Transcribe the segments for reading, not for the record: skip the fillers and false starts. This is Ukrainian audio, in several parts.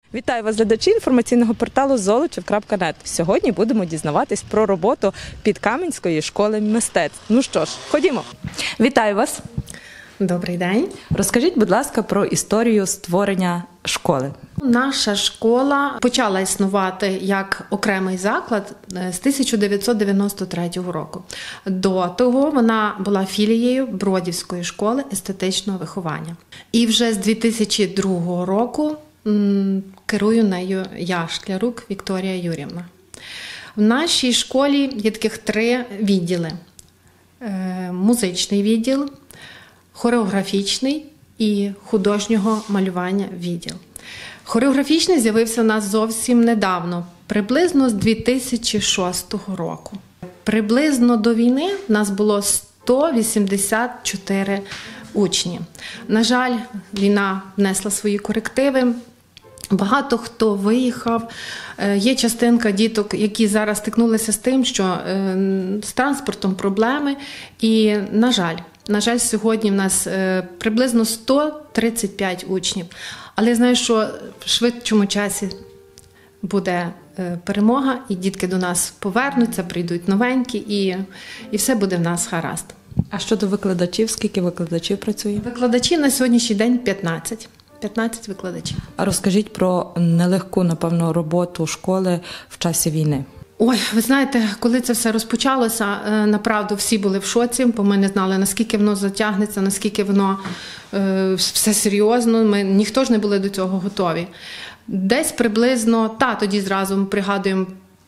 Вітаю вас, глядачі інформаційного порталу Золочів.нет. Сьогодні будемо дізнаватись про роботу Підкам'янської школи мистецтв. Ну що ж, ходімо. Вітаю вас. Добрий день. Розкажіть, будь ласка, про історію створення школи. Наша школа почала існувати як окремий заклад з 1993 року. До того вона була філією Бродівської школи естетичного виховання. І вже з 2002 року керую нею я, Шклярук Вікторія Юріївна. В нашій школі є таких 3 відділи. Музичний відділ, хореографічний і художнього малювання відділ. Хореографічний з'явився у нас зовсім недавно, приблизно з 2006 року. Приблизно до війни в нас було 184 учні. На жаль, війна внесла свої корективи. Багато хто виїхав. Є частинка діток, які зараз стикнулися з тим, що з транспортом проблеми. І, на жаль, сьогодні в нас приблизно 135 учнів. Але я знаю, що в швидшому часі буде перемога, і дітки до нас повернуться, прийдуть новенькі, і все буде в нас гаразд. А щодо викладачів, скільки викладачів працює? Викладачів на сьогоднішній день 15. 15 викладачів. А розкажіть про нелегку, напевно, роботу школи в часі війни. Ой, ви знаєте, коли це все розпочалося, направду всі були в шоці, бо ми не знали, наскільки воно затягнеться, наскільки воно все серйозно, ніхто ж не були до цього готові. Десь приблизно, тоді зразу ми пригадуємо,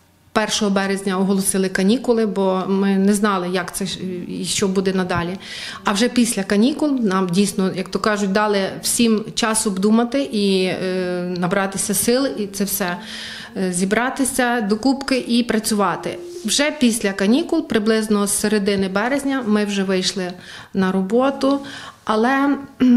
1 березня оголосили канікули, бо ми не знали, як це і що буде надалі. А вже після канікул нам дійсно, як то кажуть, дали всім час обдумати і набратися сил, і це все зібратися докупки і працювати. Вже після канікул, приблизно з середини березня, ми вже вийшли на роботу. Але,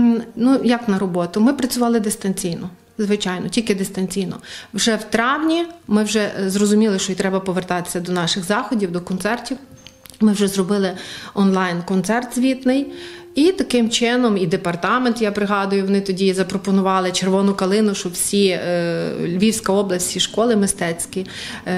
як на роботу? Ми працювали дистанційно. Звичайно, тільки дистанційно. Вже в травні ми вже зрозуміли, що й треба повертатися до наших заходів, до концертів. Ми вже зробили онлайн-концерт звітний. І таким чином, і департамент, я пригадую, вони тоді запропонували червону калину, щоб всі, Львівська область, всі школи мистецькі,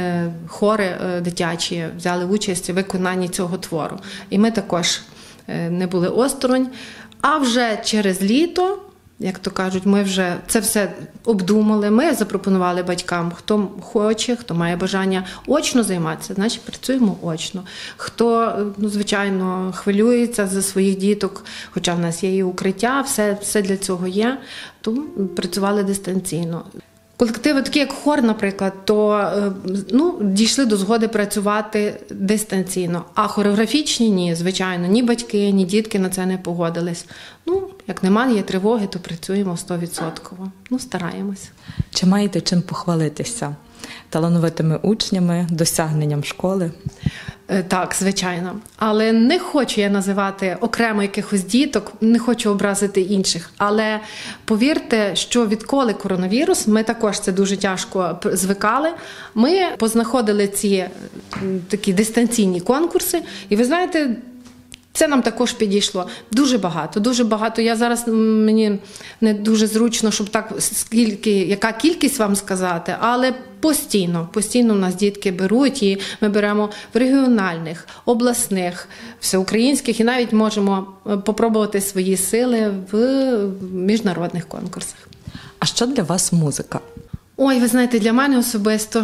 хори дитячі взяли участь у виконанні цього твору. І ми також не були осторонь. А вже через літо, як то кажуть, ми вже це все обдумали, ми запропонували батькам, хто хоче, хто має бажання очно займатися, значить працюємо очно. Хто, звичайно, хвилюється за своїх діток, хоча в нас є і укриття, все для цього є, то працювали дистанційно. Колективи, такі як хор, наприклад, то дійшли до згоди працювати дистанційно. А хореографічні – ні, звичайно, ні батьки, ні дітки на це не погодились. Як немає тривоги, то працюємо 100%. Стараємось. Чи маєте чим похвалитися? Талановитими учнями, досягненням школи? Так, звичайно. Але не хочу я називати окремо якихось діток, не хочу образити інших. Але повірте, що відколи коронавірус, ми також це дуже тяжко звикали, ми познаходили ці такі дистанційні конкурси. І ви знаєте, це нам також підійшло. Дуже багато. Я зараз, мені не зручно, щоб так, яка кількість вам сказати, але постійно у нас дітки беруть, і ми беремо в регіональних, обласних, всеукраїнських, і навіть можемо попробувати свої сили в міжнародних конкурсах. А що для вас музика? Ой, ви знаєте, для мене особисто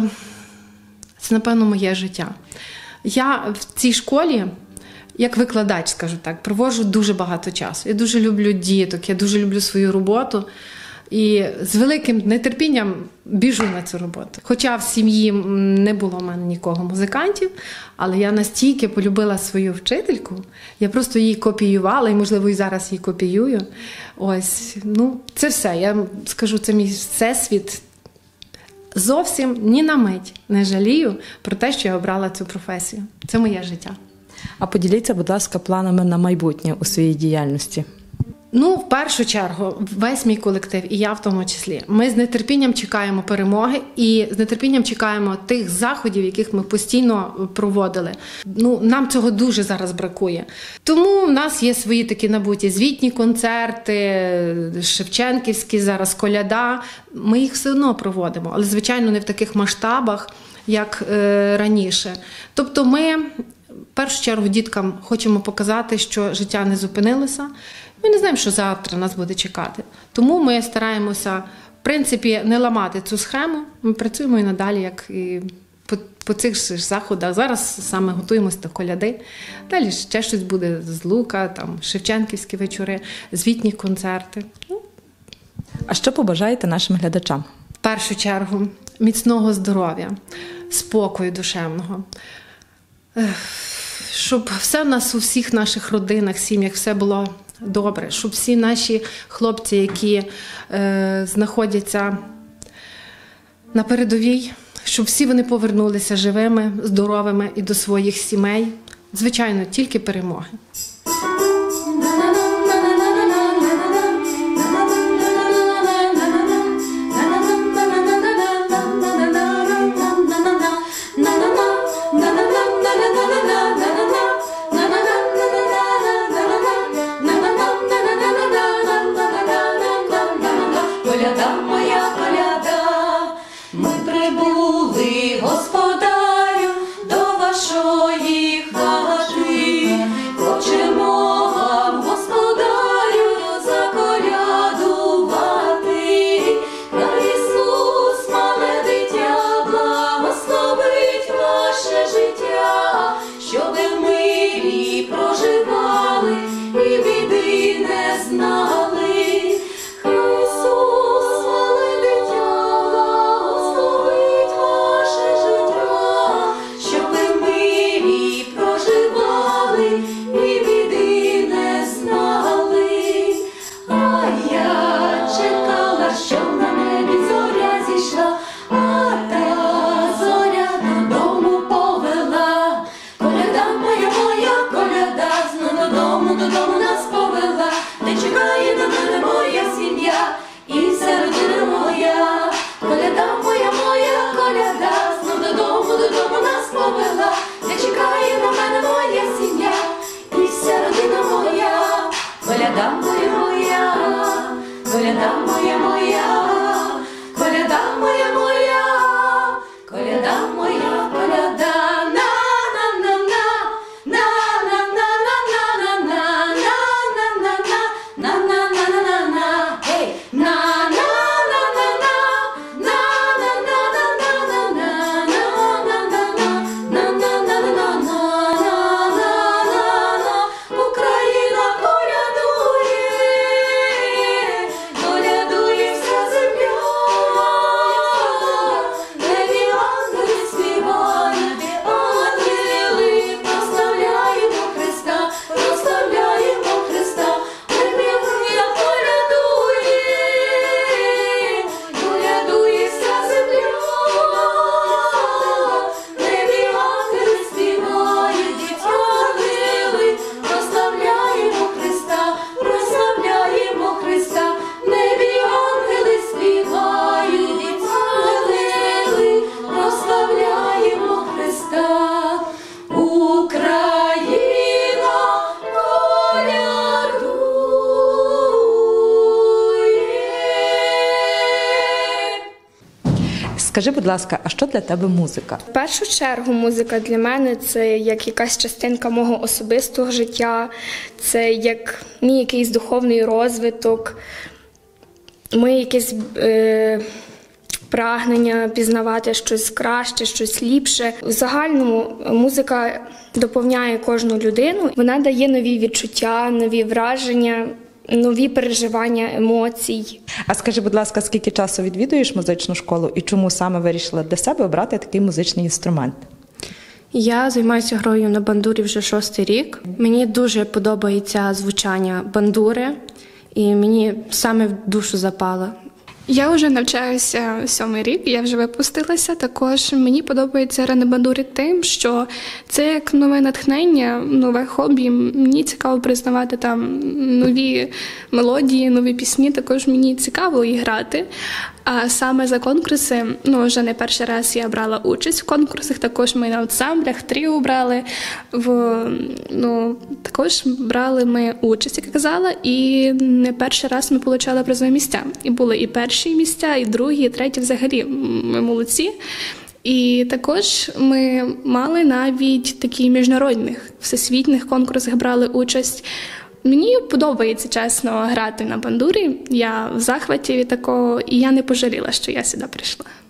це, напевно, моє життя. Я в цій школі, як викладач, скажу так, проводжу дуже багато часу. Я дуже люблю діток, я дуже люблю свою роботу. І з великим нетерпінням біжу на цю роботу. Хоча в сім'ї не було в мене нікого музикантів, але я настільки полюбила свою вчительку, я просто її копіювала, і, можливо, і зараз її копіюю. Ось, це все. Я скажу, це мій всесвіт. Зовсім ні на мить не жалію про те, що я обрала цю професію. Це моє життя. А поділіться, будь ласка, планами на майбутнє у своїй діяльності. Ну, в першу чергу, весь мій колектив, і я в тому числі, ми з нетерпінням чекаємо перемоги і з нетерпінням чекаємо тих заходів, яких ми постійно проводили. Ну, нам цього дуже зараз бракує. Тому в нас є свої такі набуті звітні концерти, шевченківські, зараз коляда. Ми їх все одно проводимо, але, звичайно, не в таких масштабах, як раніше. Тобто ми, в першу чергу, діткам хочемо показати, що життя не зупинилося. Ми не знаємо, що завтра нас буде чекати. Тому ми стараємося, в принципі, не ламати цю схему. Ми працюємо і надалі, як і по цих ж заходах. Зараз саме готуємося до коляди. Далі ще щось буде з Лука, там, шевченківські вечори, звітні концерти. А що побажаєте нашим глядачам? В першу чергу, міцного здоров'я, спокою душевного. Щоб все в нас у всіх наших родинах, сім'ях, все було добре, щоб всі наші хлопці, які знаходяться на передовій, щоб всі вони повернулися живими, здоровими і до своїх сімей. Звичайно, тільки перемоги. Коляда, моя коляда, ми прибули, господарю, до вашої хати. Хочемо вам, господарю, заколядувати. Хай Ісус, мале дитя, благословить ваше життя, щоб ви в мирі проживали і біди не знали. Коляда моя моя, коляда моя моя, коляда моя моя, коляда моя, коляда. На на на на на на на на на на на на на на на на на на на, гей, на на на на на на на на на на на на на на на. Україна колядує, колядує вся земля, небі ангели співають, ангели прославляємо Христа, прославляємо Христа. Небі Україна колядує, колядує вся земля, небі ангели співають, ангели прославляємо Христа, прославляємо Христа, небі ангели співають, ангели прославляємо Христа. Україна колядує. Скажи, будь ласка, а що для тебе музика? В першу чергу музика для мене це як якась частинка мого особистого життя, це як мій якийсь духовний розвиток, моє якесь прагнення пізнавати щось краще, щось ліпше. В загальному музика доповняє кожну людину, вона дає нові відчуття, нові враження, нові переживання емоцій. А скажи, будь ласка, скільки часу відвідуєш музичну школу і чому саме вирішила для себе обрати такий музичний інструмент? Я займаюся грою на бандурі вже 6-й рік. Мені дуже подобається звучання бандури, і мені саме в душу запало. Я вже навчаюся 7-й рік, я вже випустилася. Також мені подобається гра на бандурі тим, що це як нове натхнення, нове хобі. Мені цікаво признавати там нові мелодії, нові пісні. Також мені цікаво і грати. А саме за конкурси, вже не перший раз я брала участь в конкурсах, також ми на ансамблях, тріо брали, також брали ми участь, як я казала, і не перший раз ми отримали призові місця. І були і перші місця, і другі, і треті взагалі, ми молодці. І також ми мали навіть такі міжнародних, всесвітніх конкурсах брали участь. Мені подобається, чесно, грати на бандурі. Я в захваті від такого, і я не пожаліла, що я сюди прийшла.